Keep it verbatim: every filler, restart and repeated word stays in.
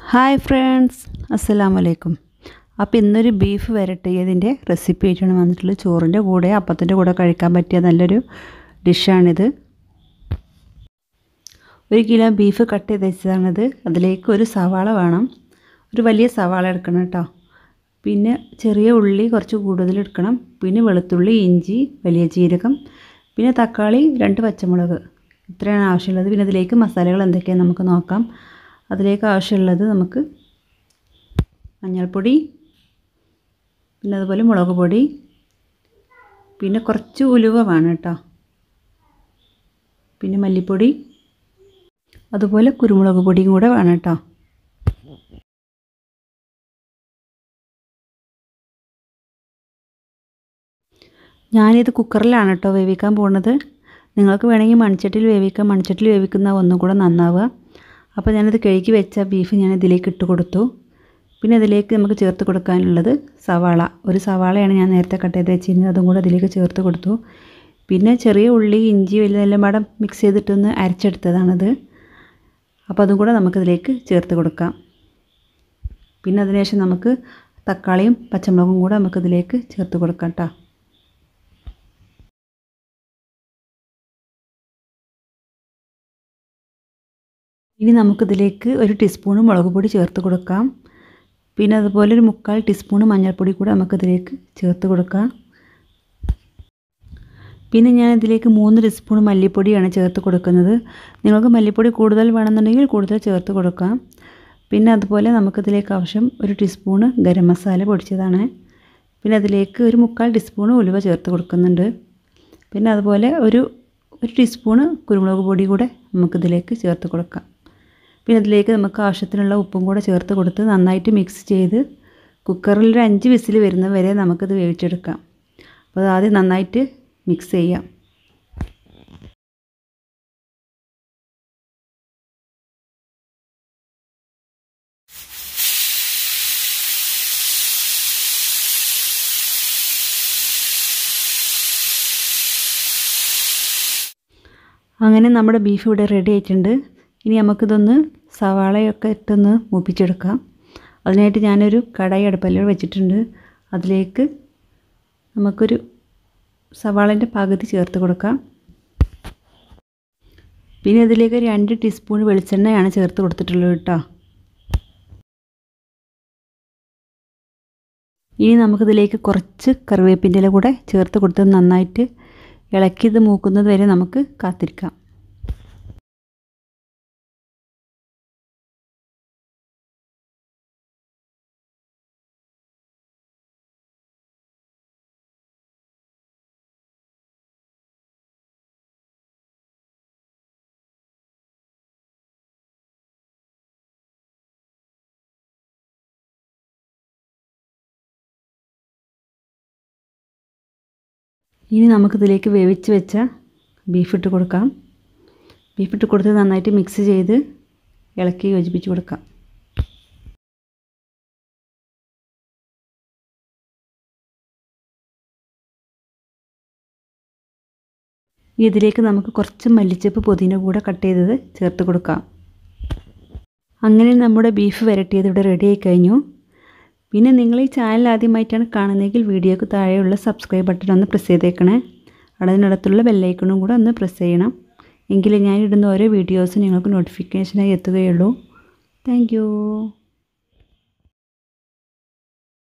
Hi friends, അസ്സലാമു അലൈക്കും. അപ്പോൾ ഇന്നൊരു ബീഫ് വരട്ടിയതിൻ്റെ റെസിപ്പി ആയിട്ടാണ് വന്നിട്ടുള്ളത്. ചോറിൻ്റെ കൂടെ അപ്പത്തിൻ്റെ കൂടെ കഴിക്കാൻ പറ്റിയ നല്ലൊരു ഡിഷാണിത്. ഒരു കിലോ ബീഫ് കട്ട് ചെയ്ത് വെച്ചതാണിത്. അതിലേക്ക് ഒരു സവാള വേണം, ഒരു വലിയ സവാള എടുക്കണം കേട്ടോ. പിന്നെ ചെറിയ ഉള്ളി കുറച്ച് കൂടുതൽ എടുക്കണം. പിന്നെ വെളുത്തുള്ളി, ഇഞ്ചി, വലിയ ജീരകം, പിന്നെ തക്കാളി, രണ്ട് പച്ചമുളക്, ഇത്രയാണ് ആവശ്യമുള്ളത്. പിന്നെ അതിലേക്ക് മസാലകൾ എന്തൊക്കെയാണ് നമുക്ക് നോക്കാം. അതിലേക്ക് ആവശ്യമുള്ളത് നമുക്ക് മഞ്ഞൾപ്പൊടി, പിന്നെ അതുപോലെ മുളക് പൊടി, പിന്നെ കുറച്ച് ഉലുവ വേണം കേട്ടോ, പിന്നെ മല്ലിപ്പൊടി, അതുപോലെ കുരുമുളക് പൊടിയും കൂടെ വേണം കേട്ടോ. ഞാനിത് കുക്കറിലാണ് കേട്ടോ വേവിക്കാൻ പോകുന്നത്. നിങ്ങൾക്ക് വേണമെങ്കിൽ മൺചട്ടിയിൽ വേവിക്കാം. മൺചട്ടിയിൽ വേവിക്കുന്ന ഒന്നും കൂടെ നന്നാവുക. അപ്പോൾ ഞാനിത് കഴുകി വെച്ച ബീഫ് ഞാൻ ഇതിലേക്ക് ഇട്ട് കൊടുത്തു. പിന്നെ അതിലേക്ക് നമുക്ക് ചേർത്ത് കൊടുക്കാനുള്ളത് സവാള, ഒരു സവാളയാണ് ഞാൻ നേരത്തെ കട്ട് ചെയ്ത് വെച്ചിരുന്നത്, അതും കൂടെ അതിലേക്ക് ചേർത്ത് കൊടുത്തു. പിന്നെ ചെറിയ ഉള്ളി, ഇഞ്ചി, വലിയെല്ലാം പാടെ മിക്സ് ചെയ്തിട്ടൊന്ന് അരച്ചെടുത്തതാണത്. അപ്പോൾ അതും കൂടെ നമുക്കിതിലേക്ക് ചേർത്ത് കൊടുക്കാം. പിന്നെ അതിനുശേഷം നമുക്ക് തക്കാളിയും പച്ചമുളകും കൂടെ നമുക്കിതിലേക്ക് ചേർത്ത് കൊടുക്കാം കേട്ടോ. ഇനി നമുക്കിതിലേക്ക് ഒരു ടീസ്പൂൺ മുളക് പൊടി ചേർത്ത് കൊടുക്കാം. പിന്നെ അതുപോലെ ഒരു മുക്കാൽ ടീസ്പൂൺ മഞ്ഞൾപ്പൊടി കൂടെ നമുക്കിതിലേക്ക് ചേർത്ത് കൊടുക്കാം. പിന്നെ ഞാൻ ഇതിലേക്ക് മൂന്ന് ടീസ്പൂൺ മല്ലിപ്പൊടിയാണ് ചേർത്ത് കൊടുക്കുന്നത്. നിങ്ങൾക്ക് മല്ലിപ്പൊടി കൂടുതൽ വേണമെന്നുണ്ടെങ്കിൽ കൂടുതൽ ചേർത്ത് കൊടുക്കാം. പിന്നെ അതുപോലെ നമുക്കിതിലേക്ക് ആവശ്യം ഒരു ടീസ്പൂൺ ഗരം മസാല പൊടിച്ചതാണ്. പിന്നെ അതിലേക്ക് ഒരു മുക്കാൽ ടീസ്പൂൺ ഉലുവ ചേർത്ത് കൊടുക്കുന്നുണ്ട്. പിന്നെ അതുപോലെ ഒരു ഒരു ടീസ്പൂൺ കുരുമുളക് പൊടി കൂടെ നമുക്കിതിലേക്ക് ചേർത്ത് കൊടുക്കാം. പിന്നെ അതിലേക്ക് നമുക്ക് ആവശ്യത്തിനുള്ള ഉപ്പും കൂടെ ചേർത്ത് കൊടുത്ത് നന്നായിട്ട് മിക്സ് ചെയ്ത് കുക്കറിൽ ഒരു അഞ്ച് വിസിൽ വരുന്ന വരെ നമുക്കിത് വേവിച്ചെടുക്കാം. അപ്പോൾ അത് ആദ്യം നന്നായിട്ട് മിക്സ് ചെയ്യാം. അങ്ങനെ നമ്മുടെ ബീഫ് ഇവിടെ റെഡി ആയിട്ടുണ്ട്. ഇനി നമുക്കിതൊന്ന് സവാളയൊക്കെ ഇട്ടൊന്ന് മൂപ്പിച്ചെടുക്കാം. അതിനായിട്ട് ഞാനൊരു കടായി അടുപ്പിൽ വെച്ചിട്ടുണ്ട്. അതിലേക്ക് നമുക്കൊരു സവാളേൻ്റെ പകുതി ചേർത്ത് കൊടുക്കാം. പിന്നെ അതിലേക്ക് രണ്ട് ടീസ്പൂൺ വെളിച്ചെണ്ണയാണ് ചേർത്ത് കൊടുത്തിട്ടുള്ളത് കേട്ടോ. ഇനി നമുക്കിതിലേക്ക് കുറച്ച് കറിവേപ്പിൻ്റെ ഇല കൂടെ ചേർത്ത് കൊടുത്ത് നന്നായിട്ട് ഇളക്കി ഇത് മൂക്കുന്നത് വരെ നമുക്ക് കാത്തിരിക്കാം. ഇനി നമുക്കിതിലേക്ക് വേവിച്ച് വെച്ച ബീഫ് ഇട്ട് കൊടുക്കാം. ബീഫ് ഇട്ട് കൊടുത്ത് നന്നായിട്ട് മിക്സ് ചെയ്ത് ഇളക്കി യോജിപ്പിച്ച് കൊടുക്കാം. ഇതിലേക്ക് നമുക്ക് കുറച്ച് മല്ലിച്ചപ്പ്, പുതിന കൂടെ കട്ട് ചെയ്തത് ചേർത്ത് കൊടുക്കാം. അങ്ങനെ നമ്മുടെ ബീഫ് വരട്ടിയത് ഇവിടെ റെഡി ആയി കഴിഞ്ഞു. പിന്നെ നിങ്ങൾ ഈ ചാനൽ ആദ്യമായിട്ടാണ് കാണുന്നതെങ്കിൽ വീഡിയോക്ക് താഴെയുള്ള സബ്സ്ക്രൈബ് ബട്ടൺ ഒന്ന് പ്രസ് ചെയ്തേക്കണേ. അതിനടുത്തുള്ള ബെല്ലൈക്കണും കൂടെ ഒന്ന് പ്രസ് ചെയ്യണം. എങ്കിലേ ഞാനിടുന്ന ഓരോ വീഡിയോസും നിങ്ങൾക്ക് നോട്ടിഫിക്കേഷനായി എത്തുകയുള്ളൂ. Thank you.